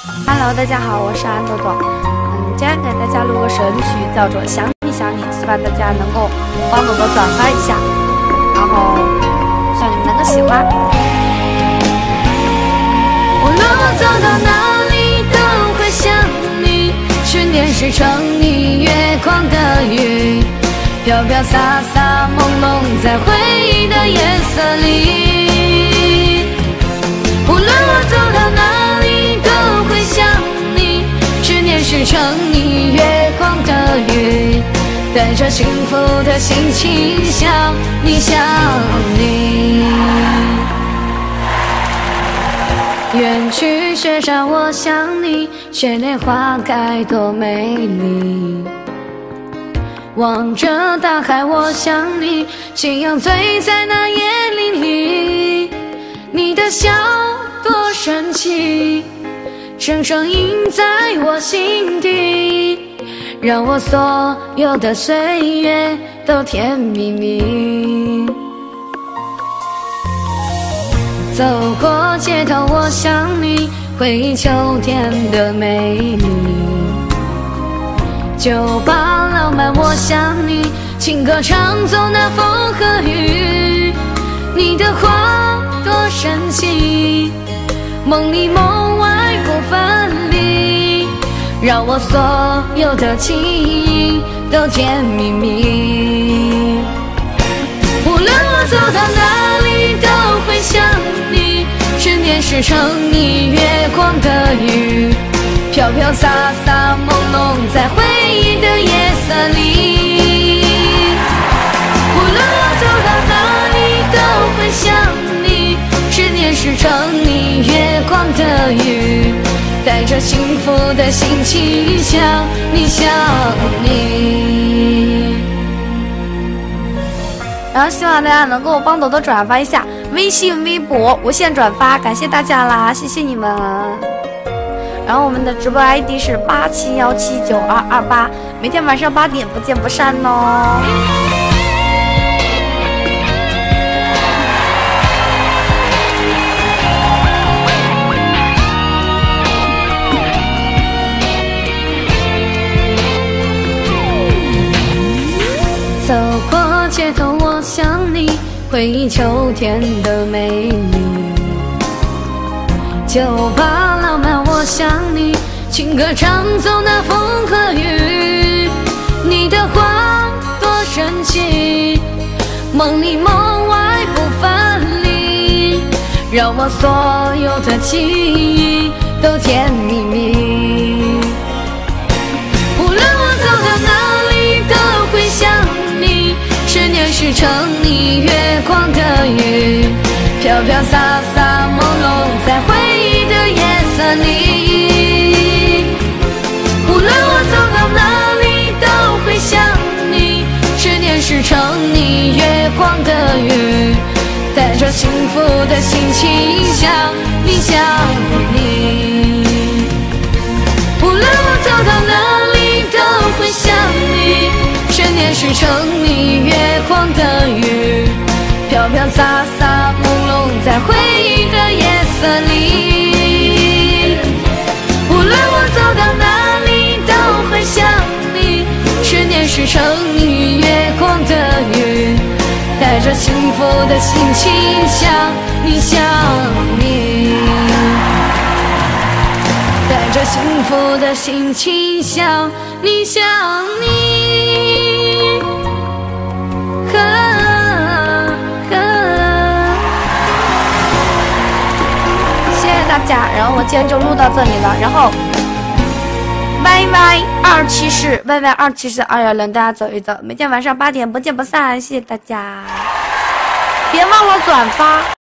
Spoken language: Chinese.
Hello， 大家好，我是安朵朵。今天给大家录个神曲，叫做《想你想你》，希望大家能够帮朵朵转发一下，然后希望你们能够喜欢。 无论我走到哪里都会想你，思念是成你月光的雨，飘飘洒洒朦胧在回忆的夜色里。无论我走到哪里都会想你，思念是成你月光的雨，带着幸福的心情想你想你。远去雪山我想你，雪内花开多美丽。望着大海我想你，夕阳醉在那夜林里。你的笑多神奇，深深印在我心底，让我所有的岁月都甜蜜蜜。走过街头我想你，回忆秋天的美丽。酒吧浪漫我想你，情歌唱奏那风和雨。你的话多神奇，梦里梦外不分离，让我所有的记忆都甜蜜蜜。无论我走到哪里都会想你，思念是成你月光的雨，飘飘洒洒朦胧在回忆的夜色里。无论我走到哪里都会想你，思念是成你月光的雨，带着幸福的心情想你想你。 然后希望大家能够帮朵朵转发一下微信、微博无限转发，感谢大家啦，谢谢你们。然后我们的直播 ID 是87179228，每天晚上8点不见不散哦。 走过街头我想你，回忆秋天的美丽。酒吧浪漫我想你，情歌唱奏那风和雨。你的话多神奇，梦里梦外不分离，让我所有的记忆都甜蜜蜜。无论我走到哪里都会想你，思念是成你月光的雨，飘飘洒洒朦胧在回忆的夜色里。无论我走到哪里都会想你，思念是成你月光的雨，带着幸福的心情想你想你。无论我走到哪里都会想你，思念是成你月光的雨，飘飘洒洒朦胧在回忆的夜色里。无论我走到哪里都会想你，思念是成你月光的雨，带着幸福的心情想你想你，带着幸福的心情想你想你。 谢谢大家，然后我今天就录到这里了。然后 YY274 大家走一走，每天晚上8点不见不散，谢谢大家，别忘了转发。